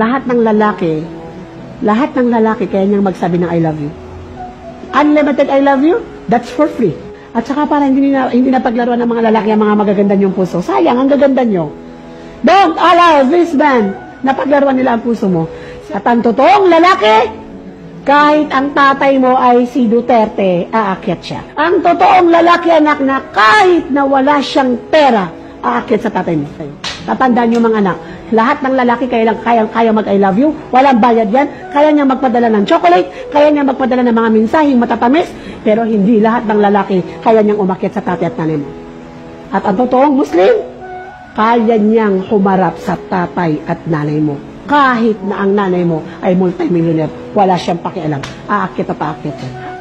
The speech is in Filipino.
lahat ng lalaki kaya niyang magsabi ng I love you. Unlimited I love you, that's for free. At saka para hindi na paglaruan ng mga lalaki ang mga magaganda niyong puso. Sayang, ang gaganda niyo. Don't allow this man na paglaruan nila ang puso mo. At ang totoong lalaki, kahit ang tatay mo ay si Duterte, aakyat siya. Ang totoong lalaki, anak, na kahit na wala siyang pera, aakyat sa tatay mo. Tatandaan niyo mga anak, lahat ng lalaki kaya mag-I love you, walang bayad yan, kaya niya magpadala ng chocolate, kaya niya magpadala ng mga mensaheng matatamis, pero hindi lahat ng lalaki kaya niyang umakyat sa tatay at nanay mo. At ang totoong Muslim, kaya niyang humarap sa tatay at nanay mo. Kahit na ang nanay mo ay multimillionaire, wala siyang pakialam, aakyat at aakyat yan.